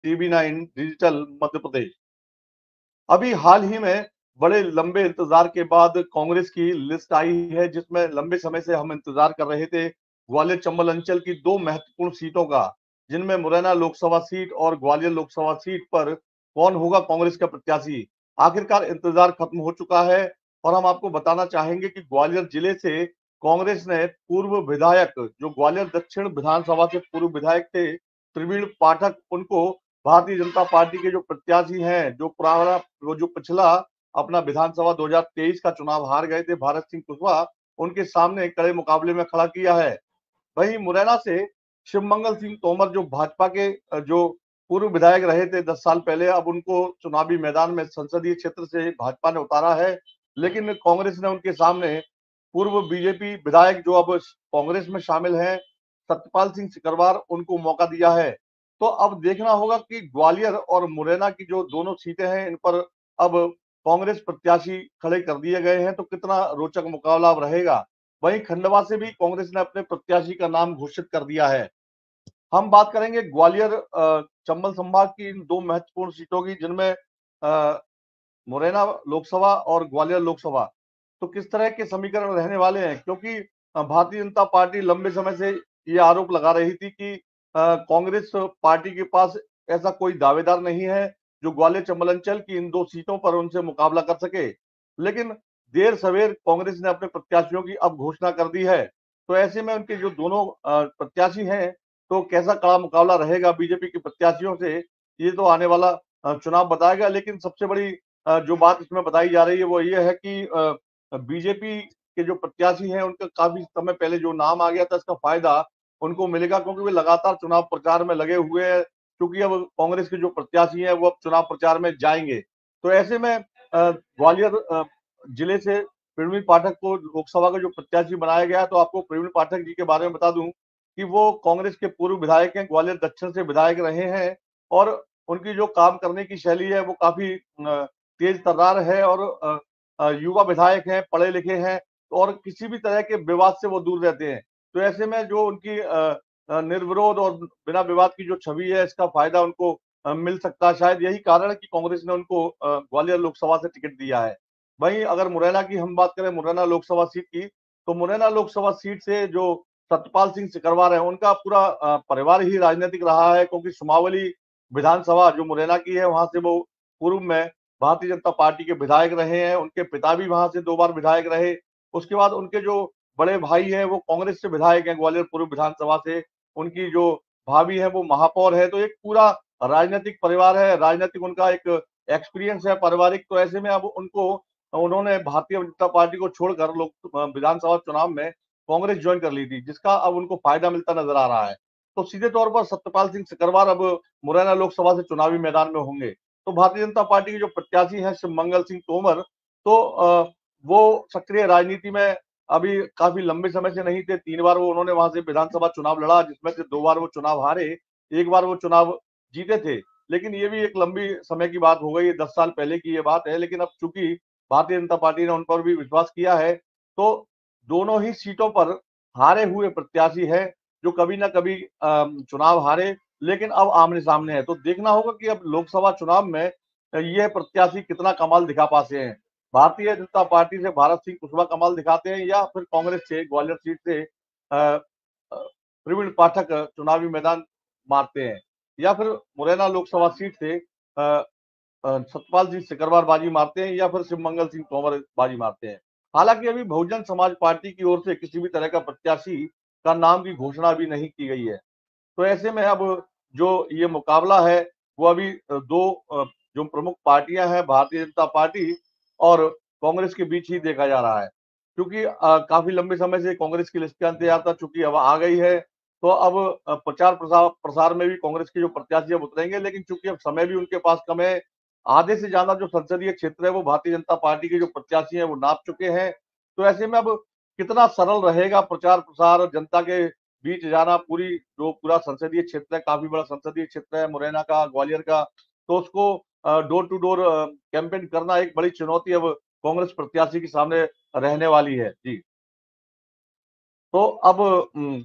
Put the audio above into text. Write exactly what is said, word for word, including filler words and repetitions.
TV nine digital Madhya Pradesh. अभी हाल ही में बड़े लंबे इंतजार के बाद कांग्रेस की लिस्ट आई है, जिसमें लंबे समय से हम इंतजार कर रहे थे ग्वालियर चंबल अंचल की दो महत्वपूर्ण सीटों का, जिनमें मुरैना लोकसभा सीट और ग्वालियर लोकसभा सीट पर कौन होगा कांग्रेस का प्रत्याशी। आखिरकार इंतजार खत्म हो चुका है और हम आपको बताना चाहेंगे कि ग्वालियर जिले से कांग्रेस ने पूर्व विधायक, जो ग्वालियर दक्षिण विधानसभा से पूर्व विधायक थे, प्रवीण पाठक, उनको भारतीय जनता पार्टी के जो प्रत्याशी हैं, जो पुराना वो जो पिछला अपना विधानसभा दो हज़ार तेईस का चुनाव हार गए थे, भारत सिंह कुशवाहा, उनके सामने कड़े मुकाबले में खड़ा किया है। वहीं मुरैना से शिवमंगल सिंह तोमर, जो भाजपा के अ, जो पूर्व विधायक रहे थे दस साल पहले, अब उनको चुनावी मैदान में संसदीय क्षेत्र से भाजपा ने उतारा है। लेकिन कांग्रेस ने उनके सामने पूर्व बीजेपी विधायक, जो अब कांग्रेस में शामिल हैं, सत्यपाल सिंह सिकरवार, उनको मौका दिया है। तो अब देखना होगा कि ग्वालियर और मुरैना की जो दोनों सीटें हैं, इन पर अब कांग्रेस प्रत्याशी खड़े कर दिए गए हैं, तो कितना रोचक मुकाबला अब रहेगा। वहीं खंडवा से भी कांग्रेस ने अपने प्रत्याशी का नाम घोषित कर दिया है। हम बात करेंगे ग्वालियर अ, चंबल संभाग की इन दो महत्वपूर्ण सीटों की, जिनमें अ, मुरैना लोकसभा और ग्वालियर लोकसभा। तो किस तरह के समीकरण रहने वाले हैं, क्योंकि अ, भारतीय जनता पार्टी लंबे समय से ये आरोप लगा रही थी कि अ, कांग्रेस पार्टी के पास ऐसा कोई दावेदार नहीं है जो ग्वालियर चंबल अंचल की इन दो सीटों पर उनसे मुकाबला कर सके। लेकिन देर सवेर कांग्रेस ने अपने प्रत्याशियों की अब घोषणा कर दी है। तो ऐसे में उनके जो दोनों अ, प्रत्याशी हैं, तो कैसा कड़ा मुकाबला रहेगा बीजेपी के प्रत्याशियों से, ये तो आने वाला अ, चुनाव बताएगा। लेकिन सबसे बड़ी अ, जो बात इसमें बताई जा रही है वो ये है कि अ, बीजेपी के जो प्रत्याशी हैं, उनका काफी समय पहले जो नाम आ गया था, इसका फायदा उनको मिलेगा, क्योंकि वे लगातार चुनाव प्रचार में लगे हुए हैं। क्योंकि अब कांग्रेस के जो प्रत्याशी हैं, वो अब चुनाव प्रचार में जाएंगे। तो ऐसे में अ, ग्वालियर अ, जिले से प्रवीण पाठक को लोकसभा का जो प्रत्याशी बनाया गया है। तो आपको प्रवीण पाठक जी के बारे में बता दूं कि वो कांग्रेस के पूर्व विधायक हैं, ग्वालियर दक्षिण से विधायक रहे हैं, और उनकी जो काम करने की शैली है वो काफी अ, तेज तर्रार है, और अ, अ, युवा विधायक हैं, पढ़े लिखे हैं, और किसी भी तरह के विवाद से वो दूर रहते हैं। तो ऐसे में जो उनकी अ, अ, निर्विरोध और बिना विवाद की जो छवि है, इसका फायदा उनको अ, मिल सकता है। शायद यही कारण है कि कांग्रेस ने उनको अ, ग्वालियर लोकसभा से टिकट दिया है। वहीं अगर मुरैना की हम बात करें, मुरैना लोकसभा सीट की, तो मुरैना लोकसभा सीट से जो सतपाल सिंह सिकरवार है, उनका पूरा अ, परिवार ही राजनीतिक रहा है, क्योंकि सुमावली विधानसभा जो मुरैना की है, वहां से वो पूर्व में भारतीय जनता पार्टी के विधायक रहे हैं। उनके पिता भी वहां से दो बार विधायक रहे। उसके बाद उनके जो बड़े भाई हैं, वो कांग्रेस से विधायक हैं ग्वालियर पूर्व विधानसभा से। उनकी जो भाभी है वो महापौर है। तो एक पूरा राजनीतिक परिवार है, राजनीतिक उनका एक एक्सपीरियंस है पारिवारिक। तो ऐसे में अब उनको उन्होंने भारतीय जनता पार्टी को छोड़कर लोक विधानसभा चुनाव में कांग्रेस ज्वाइन कर ली थी, जिसका अब उनको फायदा मिलता नजर आ रहा है। तो सीधे तौर पर सत्यपाल सिंह सिकरवार अब मुरैना लोकसभा से चुनावी मैदान में होंगे। तो भारतीय जनता पार्टी के जो प्रत्याशी हैं शिवमंगल सिंह तोमर, तो अ, वो सक्रिय राजनीति में अभी काफी लंबे समय से नहीं थे। तीन बार वो उन्होंने वहां से विधानसभा चुनाव लड़ा, जिसमें से दो बार वो चुनाव हारे, एक बार वो चुनाव जीते थे। लेकिन ये भी एक लंबी समय की बात हो गई है, दस साल पहले की ये बात है। लेकिन अब चूंकि भारतीय जनता पार्टी ने उन पर भी विश्वास किया है, तो दोनों ही सीटों पर हारे हुए प्रत्याशी हैं, जो कभी ना कभी अम, चुनाव हारे, लेकिन अब आमने सामने है। तो देखना होगा कि अब लोकसभा चुनाव में ये प्रत्याशी कितना कमाल दिखा पाते हैं। भारतीय जनता पार्टी से भारत सिंह कुशवाहा कमाल दिखाते हैं, या फिर कांग्रेस से ग्वालियर सीट से अ, अ, प्रवीण पाठक चुनावी मैदान मारते हैं, या फिर मुरैना लोकसभा सीट से अ, अ, सतपाल जी सिकरवार बाजी मारते हैं, या फिर शिवमंगल सिंह तोमर बाजी मारते हैं। हालांकि अभी बहुजन समाज पार्टी की ओर से किसी भी तरह का प्रत्याशी का नाम की घोषणा अभी नहीं की गई है। तो ऐसे में अब जो ये मुकाबला है, वो अभी अ, दो अ, जो प्रमुख पार्टियां हैं, भारतीय जनता पार्टी और कांग्रेस के बीच ही देखा जा रहा है। क्योंकि अ, काफी लंबे समय से कांग्रेस की लिस्ट का इंतजार था, चूंकि अब आ गई है, तो अब अ, प्रचार प्रसार प्रसार में भी कांग्रेस के जो प्रत्याशी अब उतरेंगे। लेकिन चूंकि अब समय भी उनके पास कम है, आधे से ज्यादा जो संसदीय क्षेत्र है वो भारतीय जनता पार्टी के जो प्रत्याशी हैं वो नाप चुके हैं। तो ऐसे में अब कितना सरल रहेगा प्रचार प्रसार, जनता के बीच जाना, पूरी जो पूरा संसदीय क्षेत्र है, काफी बड़ा संसदीय क्षेत्र है मुरैना का, ग्वालियर का, तो उसको डोर टू डोर कैंपेन करना एक बड़ी चुनौती अब कांग्रेस प्रत्याशी के सामने रहने वाली है। जी। तो अब